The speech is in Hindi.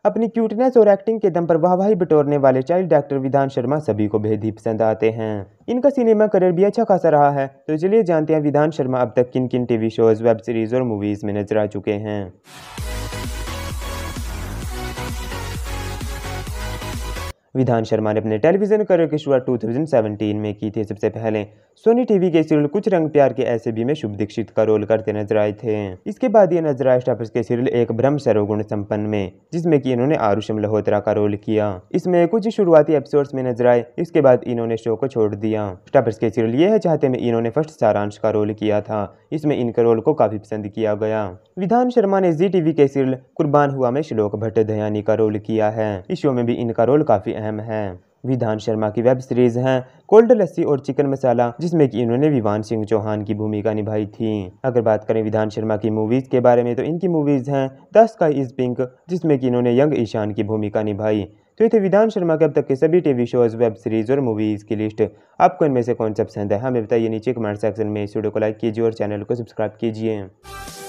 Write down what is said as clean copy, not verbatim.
अपनी क्यूटनेस और एक्टिंग के दम पर वाहवाही बटोरने वाले चाइल्ड एक्टर विधान शर्मा सभी को बेहद ही पसंद आते हैं। इनका सिनेमा करियर भी अच्छा खासा रहा है। तो चलिए जानते हैं विधान शर्मा अब तक किन किन टीवी शोज, वेब सीरीज और मूवीज में नजर आ चुके हैं। विधान शर्मा ने अपने टेलीविजन करियर की शुरुआत 2017 में की थी। सबसे पहले सोनी टीवी के सीरियल कुछ रंग प्यार के ऐसे भी में शुभ दीक्षित का रोल करते नजर आए थे। इसके बाद ये नजर आए स्टार प्लस के सीरियल एक ब्रह्म सर्वगुण संपन्न में, जिसमें कि इन्होंने आरुषि मल्होत्रा का रोल किया। इसमें कुछ शुरुआती एपिसोड्स में नजर आए, इसके बाद इन्होंने शो को छोड़ दिया। स्टार प्लस के सीरियल ये है चाहते में इन्होंने फर्स्ट सारांश का रोल किया था। इसमें इनके रोल को काफी पसंद किया गया। विधान शर्मा ने जी टीवी के सीरियल कुर्बान हुआ में श्लोक भट्ट दयानी का रोल किया है। इस शो में भी इनका रोल काफी अहम है। विधान शर्मा की वेब सीरीज हैं कोल्ड लस्सी और चिकन मसाला, जिसमें कि इन्होंने विवान सिंह चौहान की भूमिका निभाई थी। अगर बात करें विधान शर्मा की मूवीज के बारे में तो इनकी मूवीज हैं द स्काई इज पिंक, जिसमें कि इन्होंने यंग ईशान की भूमिका निभाई। तो ये थे विधान शर्मा के अब तक के सभी टीवी शोज, वेब सीरीज और मूवीज की लिस्ट। आपको इनमें से कौन सा पसंद है हमें बताइए नीचे कमेंट सेक्शन में। इस वीडियो को लाइक कीजिए और चैनल को सब्सक्राइब कीजिए।